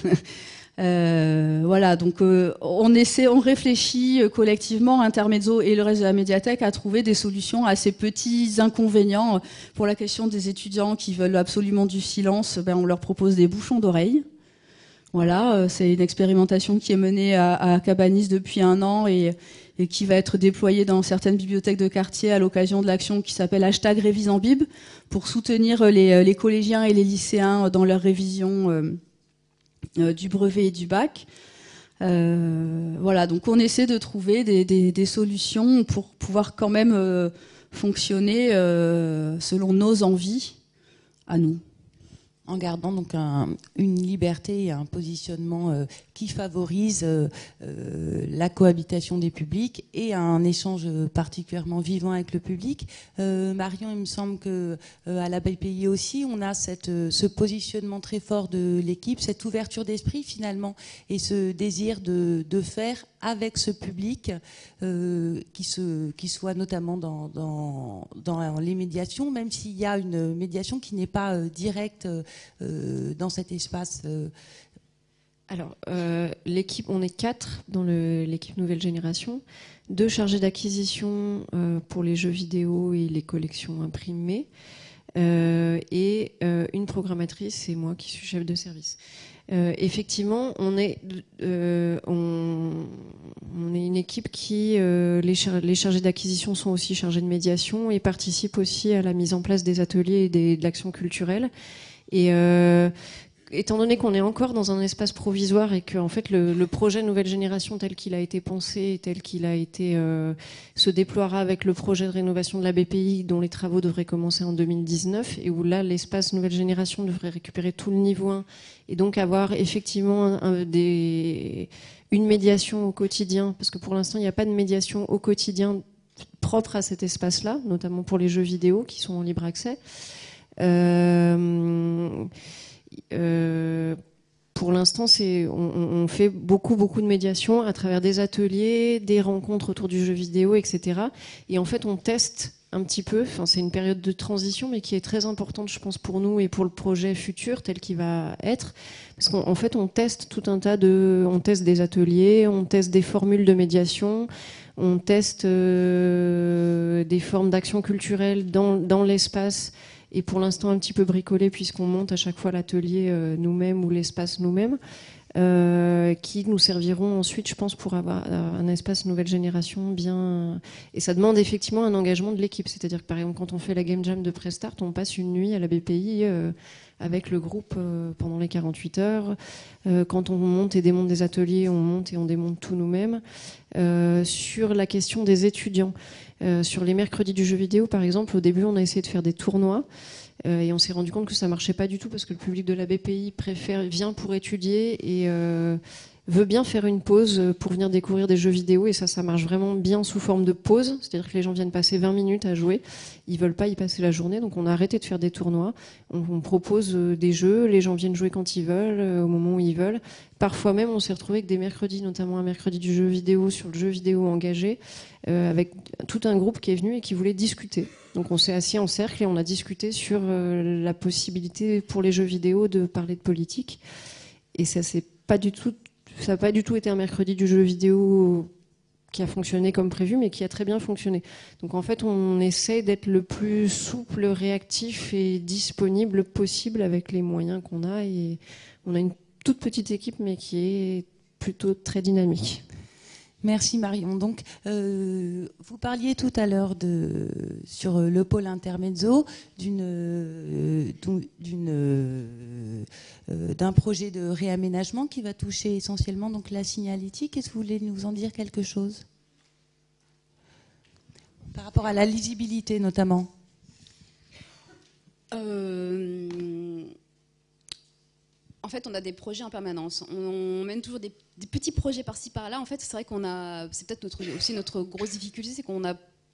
Euh, voilà, donc euh, on essaie, on réfléchit euh, collectivement, Intermezzo et le reste de la médiathèque, à trouver des solutions à ces petits inconvénients. Pour la question des étudiants qui veulent absolument du silence, ben on leur propose des bouchons d'oreilles. Voilà, euh, c'est une expérimentation qui est menée à, à Cabanis depuis un an et, et qui va être déployée dans certaines bibliothèques de quartier à l'occasion de l'action qui s'appelle hashtag Révisenbib, pour soutenir les, les collégiens et les lycéens dans leur révision euh, Euh, du brevet et du bac. Euh, voilà, donc on essaie de trouver des, des, des solutions pour pouvoir quand même euh, fonctionner euh, selon nos envies à nous. En gardant donc un, une liberté et un positionnement euh, qui favorise euh, euh, la cohabitation des publics et un échange particulièrement vivant avec le public. Euh, Marion, il me semble que euh, à la B P I aussi, on a cette, euh, ce positionnement très fort de l'équipe, cette ouverture d'esprit finalement, et ce désir de, de faire avec ce public, euh, qui, se, qui soit notamment dans, dans, dans les médiations, même s'il y a une médiation qui n'est pas euh, directe euh, dans cet espace. Euh. Alors, euh, l'équipe, on est quatre dans le, l'équipe Nouvelle Génération, deux chargés d'acquisition euh, pour les jeux vidéo et les collections imprimées, euh, et euh, une programmatrice, et moi qui suis chef de service. Euh, effectivement, on est, euh, on, on est une équipe qui, euh, les, char les chargés d'acquisition sont aussi chargés de médiation et participent aussi à la mise en place des ateliers et des, de l'action culturelle. Et euh, étant donné qu'on est encore dans un espace provisoire et que en fait le, le projet Nouvelle Génération tel qu'il a été pensé, tel qu'il a été euh, se déploiera avec le projet de rénovation de la B P I dont les travaux devraient commencer en deux mille dix-neuf et où là l'espace Nouvelle Génération devrait récupérer tout le niveau un et donc avoir effectivement un, un, des, une médiation au quotidien, parce que pour l'instant il n'y a pas de médiation au quotidien propre à cet espace-là, notamment pour les jeux vidéo qui sont en libre accès. Euh, Euh, pour l'instant, c'est, on, on fait beaucoup, beaucoup de médiation à travers des ateliers, des rencontres autour du jeu vidéo, et cetera. Et en fait, on teste un petit peu. Enfin, c'est une période de transition, mais qui est très importante, je pense, pour nous et pour le projet futur tel qu'il va être, parce qu'en fait, on teste tout un tas de, on teste des ateliers, on teste des formules de médiation, on teste euh, des formes d'action culturelle dans, dans l'espace. Et pour l'instant un petit peu bricolé puisqu'on monte à chaque fois l'atelier euh, nous-mêmes ou l'espace nous-mêmes, euh, qui nous serviront ensuite, je pense, pour avoir un espace Nouvelle Génération bien... Et ça demande effectivement un engagement de l'équipe. C'est-à-dire que par exemple, quand on fait la Game Jam de Prestart, on passe une nuit à la B P I euh, avec le groupe euh, pendant les quarante-huit heures. Euh, quand on monte et démonte des ateliers, on monte et on démonte tout nous-mêmes. Euh, sur la question des étudiants, Euh, sur les mercredis du jeu vidéo, par exemple, au début, on a essayé de faire des tournois euh, et on s'est rendu compte que ça marchait pas du tout parce que le public de la B P I préfère, vient pour étudier et euh, veut bien faire une pause pour venir découvrir des jeux vidéo, et ça, ça marche vraiment bien sous forme de pause. C'est-à-dire que les gens viennent passer vingt minutes à jouer, ils veulent pas y passer la journée, donc on a arrêté de faire des tournois. On, on propose euh, des jeux, les gens viennent jouer quand ils veulent, euh, au moment où ils veulent. Parfois même, on s'est retrouvé avec des mercredis, notamment un mercredi du jeu vidéo sur le jeu vidéo engagé, euh, avec tout un groupe qui est venu et qui voulait discuter. Donc on s'est assis en cercle et on a discuté sur euh, la possibilité pour les jeux vidéo de parler de politique. Et ça c'est pas du tout, ça n'a pas du tout été un mercredi du jeu vidéo qui a fonctionné comme prévu, mais qui a très bien fonctionné. Donc en fait, on essaie d'être le plus souple, réactif et disponible possible avec les moyens qu'on a. Et on a une toute petite équipe, mais qui est plutôt très dynamique. Merci Marion. Donc, euh, vous parliez tout à l'heure de sur le pôle intermezzo d'une euh, d'une euh, d'un projet de réaménagement qui va toucher essentiellement donc la signalétique. Est-ce que vous voulez nous en dire quelque chose par rapport à la lisibilité notamment? Euh... En fait, on a des projets en permanence. On mène toujours des, des petits projets par-ci par-là. En fait, c'est vrai qu'on a, c'est peut-être notre, aussi notre grosse difficulté, c'est qu'on a,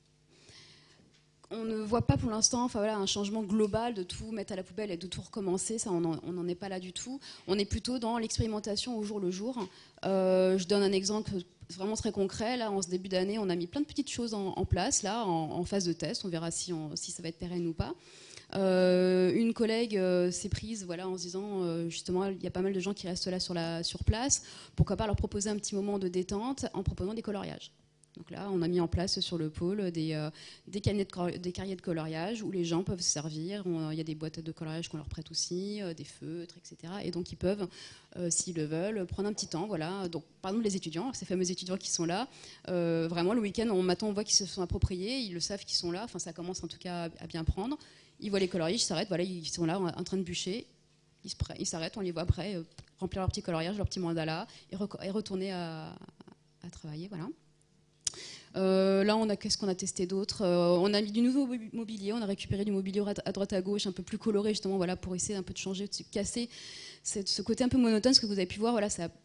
on ne voit pas pour l'instant, enfin voilà, un changement global de tout mettre à la poubelle et de tout recommencer. Ça, on n'en est pas là du tout. On est plutôt dans l'expérimentation au jour le jour. Euh, je donne un exemple vraiment très concret. Là, en ce début d'année, on a mis plein de petites choses en, en place, là, en, en phase de test. On verra si, on, si ça va être pérenne ou pas. Euh, une collègue euh, s'est prise voilà, en se disant euh, justement il y a pas mal de gens qui restent là sur, la, sur place, pourquoi pas leur proposer un petit moment de détente en proposant des coloriages. Donc là on a mis en place sur le pôle des, euh, des, de, des carriers de coloriage où les gens peuvent se servir. On, il y a des boîtes de coloriage qu'on leur prête aussi, euh, des feutres, et cetera. Et donc ils peuvent, euh, s'ils le veulent, prendre un petit temps. Voilà. Donc, par exemple les étudiants, ces fameux étudiants qui sont là, euh, vraiment le week-end, on, maintenant on voit qu'ils se sont appropriés, ils le savent qu'ils sont là, enfin ça commence en tout cas à, à bien prendre. Ils voient les coloris, ils s'arrêtent, voilà, ils sont là en train de bûcher, ils s'arrêtent, on les voit après euh, remplir leur petit coloriage, leur petit mandala et, re et retourner à, à travailler. Voilà. Euh, là, on a qu'est-ce qu'on a testé d'autre euh, On a mis du nouveau mobilier, on a récupéré du mobilier à droite à gauche, un peu plus coloré justement, voilà, pour essayer un peu de changer, de casser cette, ce côté un peu monotone, ce que vous avez pu voir, voilà, ça.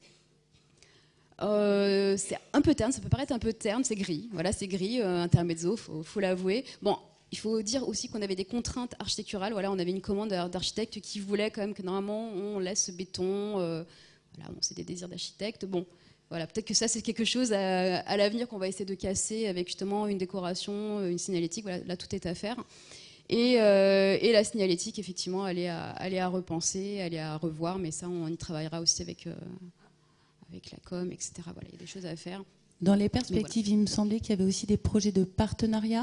Euh, c'est un peu terne, ça peut paraître un peu terne, c'est gris, voilà, c'est gris, euh, intermezzo, faut, faut l'avouer. Bon. Il faut dire aussi qu'on avait des contraintes architecturales. Voilà, on avait une commande d'architecte qui voulait quand même que normalement on laisse béton. Euh, voilà, bon, c'est des désirs d'architecte. Bon, voilà, peut-être que ça c'est quelque chose à, à l'avenir qu'on va essayer de casser avec justement une décoration, une signalétique. Voilà, là tout est à faire. Et, euh, et la signalétique, effectivement, elle est, à, elle est à repenser, elle est à revoir, mais ça on y travaillera aussi avec euh, avec la com, et cetera. Voilà, il y a des choses à faire. Dans les perspectives, voilà. Il me semblait qu'il y avait aussi des projets de partenariat.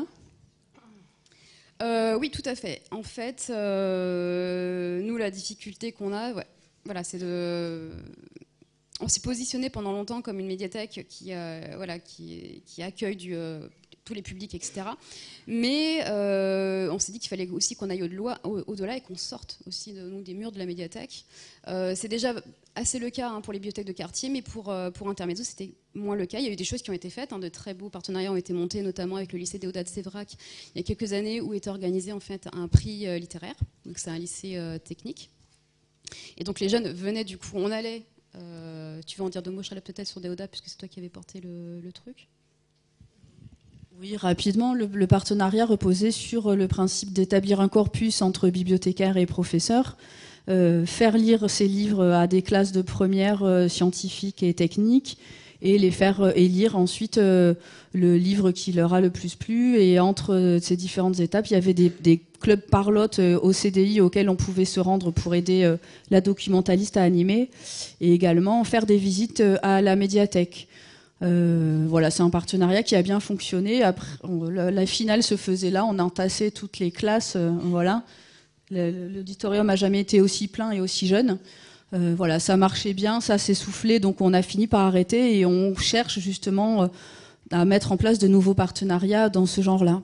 Euh, oui, tout à fait. En fait, euh, nous, la difficulté qu'on a, ouais, voilà, c'est de... On s'est positionné pendant longtemps comme une médiathèque qui, euh, voilà, qui, qui accueille du, euh, tous les publics, et cetera. Mais euh, on s'est dit qu'il fallait aussi qu'on aille au-delà, au-delà et qu'on sorte aussi de, nous, des murs de la médiathèque. Euh, c'est déjà assez le cas hein, pour les bibliothèques de quartier, mais pour, euh, pour Intermezzo, c'était moins le cas. Il y a eu des choses qui ont été faites, hein, de très beaux partenariats ont été montés, notamment avec le lycée Déodat de Séverac, il y a quelques années, où était organisé en fait un prix euh, littéraire. Donc c'est un lycée euh, technique. Et donc les jeunes venaient du coup, on allait... Euh, tu veux en dire deux mots, Charlotte, peut-être sur Déodat, puisque c'est toi qui avais porté le, le truc. Oui, rapidement, le, le partenariat reposait sur le principe d'établir un corpus entre bibliothécaires et professeurs, euh, faire lire ces livres à des classes de première euh, scientifiques et techniques, et les faire euh, élire ensuite euh, le livre qui leur a le plus plu. Et entre euh, ces différentes étapes, il y avait des, des clubs parlottes euh, au C D I auxquels on pouvait se rendre pour aider euh, la documentaliste à animer, et également faire des visites euh, à la médiathèque. Euh, voilà, c'est un partenariat qui a bien fonctionné. Après, on, la, la finale se faisait là, on entassait toutes les classes. Euh, voilà, l'auditorium n'a jamais été aussi plein et aussi jeune. Euh, voilà, ça marchait bien, ça s'est soufflé, donc on a fini par arrêter et on cherche justement euh, à mettre en place de nouveaux partenariats dans ce genre-là.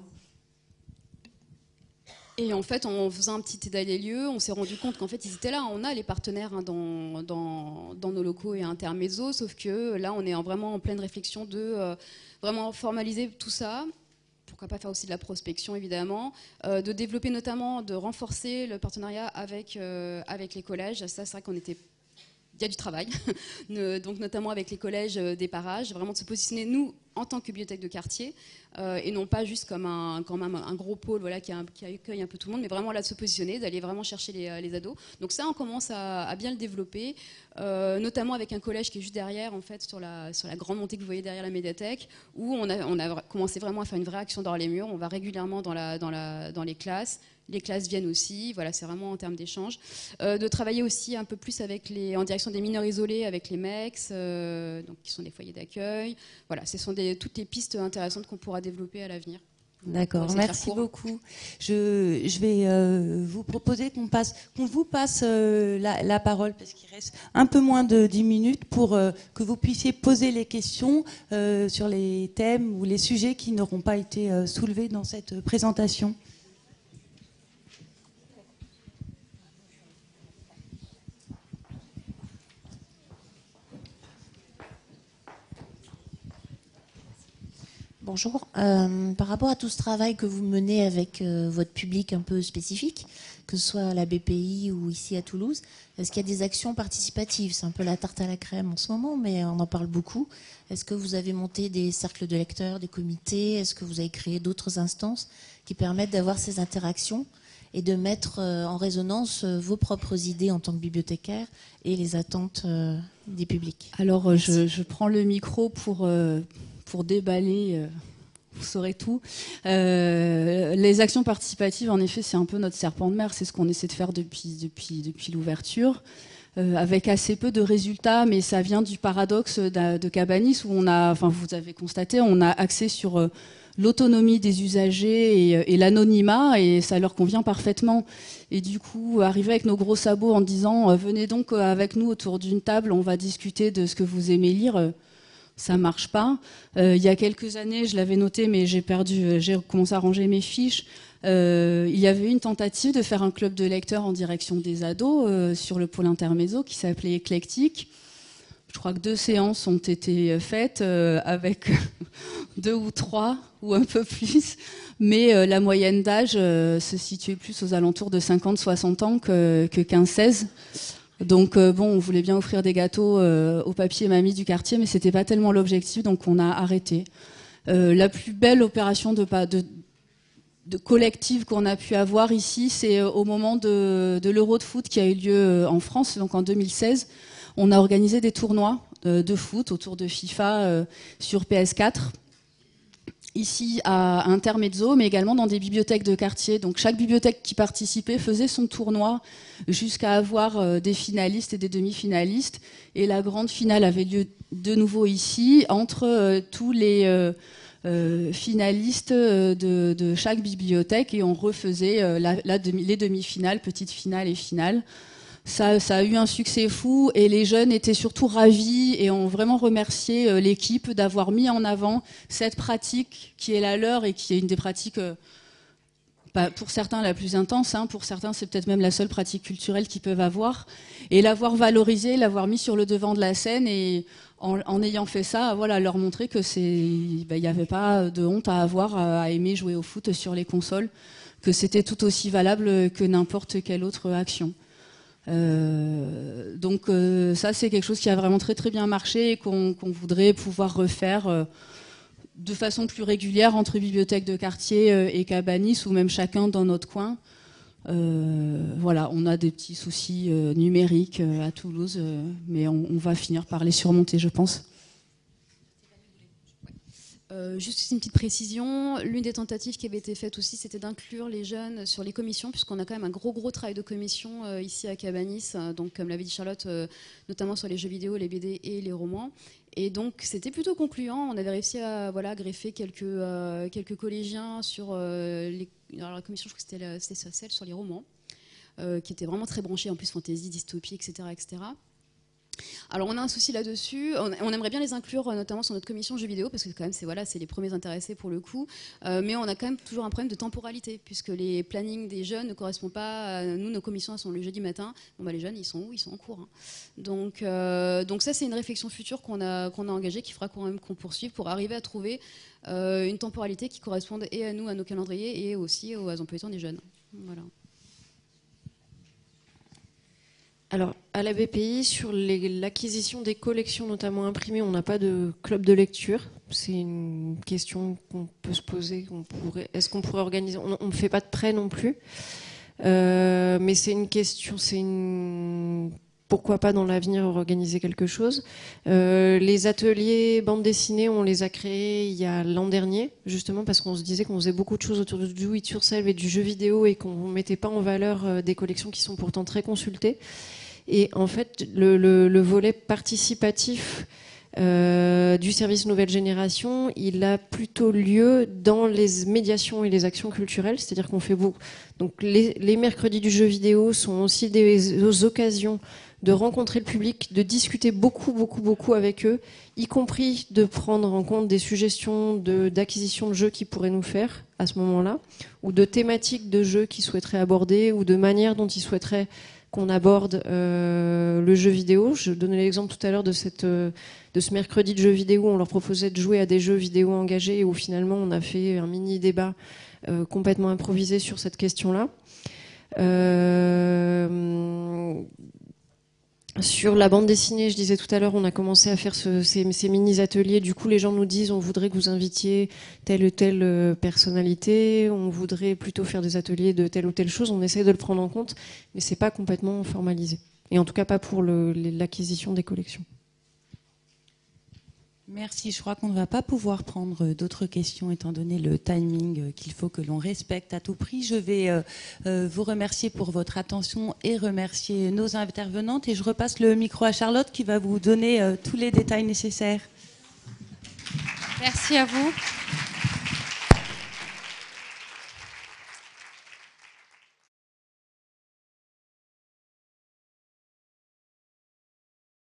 Et en fait, en faisant un petit état des lieux, on s'est rendu compte qu'en fait, ils étaient là. On a les partenaires hein, dans, dans, dans nos locaux et Intermezzo, sauf que là, on est en, vraiment en pleine réflexion de euh, vraiment formaliser tout ça. Pourquoi pas faire aussi de la prospection, évidemment, euh, de développer notamment, de renforcer le partenariat avec, euh, avec les collèges. Ça, c'est vrai qu'on était... Il y a du travail, donc notamment avec les collèges des parages, vraiment de se positionner, nous, en tant que bibliothèque de quartier, euh, et non pas juste comme un, quand même un gros pôle voilà, qui, a, qui accueille un peu tout le monde, mais vraiment là de se positionner, d'aller vraiment chercher les, les ados. Donc ça, on commence à, à bien le développer, euh, notamment avec un collège qui est juste derrière, en fait, sur la, sur la grande montée que vous voyez derrière la médiathèque, où on a, on a commencé vraiment à faire une vraie action dans les murs. On va régulièrement dans, la, dans, la, dans les classes. Les classes viennent aussi, voilà, c'est vraiment en termes d'échange. Euh, de travailler aussi un peu plus avec les, en direction des mineurs isolés, avec les M E X, euh, donc, qui sont des foyers d'accueil. Voilà, ce sont des, toutes les pistes intéressantes qu'on pourra développer à l'avenir. D'accord, merci beaucoup. Je, je vais euh, vous proposer qu'on passe, qu'on vous passe euh, la, la parole, parce qu'il reste un peu moins de dix minutes, pour euh, que vous puissiez poser les questions euh, sur les thèmes ou les sujets qui n'auront pas été euh, soulevés dans cette présentation. Bonjour. Euh, par rapport à tout ce travail que vous menez avec euh, votre public un peu spécifique, que ce soit à la B P I ou ici à Toulouse, est-ce qu'il y a des actions participatives? C'est un peu la tarte à la crème en ce moment, mais on en parle beaucoup. Est-ce que vous avez monté des cercles de lecteurs, des comités? Est-ce que vous avez créé d'autres instances qui permettent d'avoir ces interactions et de mettre euh, en résonance euh, vos propres idées en tant que bibliothécaire et les attentes euh, des publics? Alors, je, je prends le micro pour... Euh pour déballer, euh, vous saurez tout. Euh, les actions participatives, en effet, c'est un peu notre serpent de mer, c'est ce qu'on essaie de faire depuis, depuis, depuis l'ouverture, euh, avec assez peu de résultats, mais ça vient du paradoxe de, de Cabanis, où on a, enfin vous avez constaté, on a axé sur euh, l'autonomie des usagers et, et l'anonymat, et ça leur convient parfaitement. Et du coup, arriver avec nos gros sabots en disant euh, « venez donc avec nous autour d'une table, on va discuter de ce que vous aimez lire euh, », ça marche pas. Euh, il y a quelques années, je l'avais noté, mais j'ai perdu, j'ai commencé à ranger mes fiches. Euh, il y avait eu une tentative de faire un club de lecteurs en direction des ados euh, sur le pôle Intermezzo qui s'appelait Éclectique. Je crois que deux séances ont été faites euh, avec deux ou trois ou un peu plus, mais euh, la moyenne d'âge euh, se situait plus aux alentours de cinquante soixante ans que, que quinze seize. Donc euh, bon, on voulait bien offrir des gâteaux euh, aux papiers et mamies du quartier, mais c'était pas tellement l'objectif, donc on a arrêté. Euh, la plus belle opération de, de, de collective qu'on a pu avoir ici, c'est euh, au moment de, de l'Euro de foot qui a eu lieu euh, en France, donc en deux mille seize. On a organisé des tournois euh, de foot autour de FIFA euh, sur P S quatre. Ici à Intermezzo, mais également dans des bibliothèques de quartier. Donc chaque bibliothèque qui participait faisait son tournoi jusqu'à avoir euh, des finalistes et des demi-finalistes. Et la grande finale avait lieu de nouveau ici, entre euh, tous les euh, euh, finalistes de, de chaque bibliothèque, et on refaisait euh, la, la demi, les demi-finales, petites finales et finales. ça, ça a eu un succès fou et les jeunes étaient surtout ravis et ont vraiment remercié l'équipe d'avoir mis en avant cette pratique qui est la leur et qui est une des pratiques, bah, pour certains la plus intense, hein, pour certains c'est peut-être même la seule pratique culturelle qu'ils peuvent avoir, et l'avoir valorisé, l'avoir mis sur le devant de la scène et en, en ayant fait ça, voilà, leur montrer que c'est, bah, il n'y avait pas de honte à avoir à aimer jouer au foot sur les consoles, que c'était tout aussi valable que n'importe quelle autre action. Euh, donc euh, ça c'est quelque chose qui a vraiment très très bien marché et qu'on qu'on voudrait pouvoir refaire euh, de façon plus régulière entre bibliothèques de quartier euh, et Cabanis, ou même chacun dans notre coin. Euh, voilà, on a des petits soucis euh, numériques euh, à Toulouse, euh, mais on, on va finir par les surmonter, je pense. Euh, juste une petite précision, l'une des tentatives qui avait été faite aussi, c'était d'inclure les jeunes sur les commissions, puisqu'on a quand même un gros gros travail de commission euh, ici à Cabanis, euh, donc comme l'avait dit Charlotte, euh, notamment sur les jeux vidéo, les B D et les romans. Et donc c'était plutôt concluant, on avait réussi à voilà, greffer quelques, euh, quelques collégiens sur euh, les, alors la commission, je crois que c'était, la, c'était celle sur les romans, euh, qui était vraiment très branchée, en plus fantasy, dystopie, et cetera, et cetera. Alors on a un souci là-dessus, on, on aimerait bien les inclure notamment sur notre commission jeux vidéo parce que quand même c'est voilà, c'est les premiers intéressés pour le coup, euh, mais on a quand même toujours un problème de temporalité puisque les plannings des jeunes ne correspondent pas à nous, nos commissions sont le jeudi matin, bon bah les jeunes ils sont où? Ils sont en cours. Hein. Donc, euh, donc ça c'est une réflexion future qu'on a, qu'on a engagée qui fera quand même qu'on poursuive pour arriver à trouver euh, une temporalité qui corresponde et à nous, à nos calendriers et aussi aux emplois du temps des jeunes. Voilà. Alors, à la B P I, sur les, l'acquisition des collections, notamment imprimées, on n'a pas de club de lecture. C'est une question qu'on peut se poser. Qu'on pourrait, est-ce qu'on pourrait organiser? On ne fait pas de prêt non plus. Euh, mais c'est une question, c'est une... Pourquoi pas dans l'avenir organiser quelque chose. Euh, les ateliers bande dessinée, on les a créés il y a l'an dernier, justement parce qu'on se disait qu'on faisait beaucoup de choses autour du do it yourself et du jeu vidéo et qu'on ne mettait pas en valeur des collections qui sont pourtant très consultées. Et en fait, le, le, le volet participatif euh, du service Nouvelle Génération, il a plutôt lieu dans les médiations et les actions culturelles, c'est-à-dire qu'on fait beaucoup. Donc les, les mercredis du jeu vidéo sont aussi des, des occasions de rencontrer le public, de discuter beaucoup, beaucoup, beaucoup avec eux, y compris de prendre en compte des suggestions de, d'acquisition de jeux qu'ils pourraient nous faire à ce moment-là, ou de thématiques de jeux qu'ils souhaiteraient aborder, ou de manière dont ils souhaiteraient qu'on aborde euh, le jeu vidéo. Je donnais l'exemple tout à l'heure de, cette, euh, de ce mercredi de jeux vidéo où on leur proposait de jouer à des jeux vidéo engagés et où finalement on a fait un mini débat euh, complètement improvisé sur cette question-là. Euh, sur la bande dessinée, je disais tout à l'heure, on a commencé à faire ce, ces, ces mini-ateliers. Du coup, les gens nous disent on voudrait que vous invitiez telle ou telle personnalité, on voudrait plutôt faire des ateliers de telle ou telle chose. On essaie de le prendre en compte, mais c'est pas complètement formalisé. Et en tout cas, pas pour le, l'acquisition des collections. Merci. Je crois qu'on ne va pas pouvoir prendre d'autres questions étant donné le timing qu'il faut que l'on respecte à tout prix. Je vais euh, euh, vous remercier pour votre attention et remercier nos intervenantes. Et je repasse le micro à Charlotte qui va vous donner euh, tous les détails nécessaires. Merci à vous.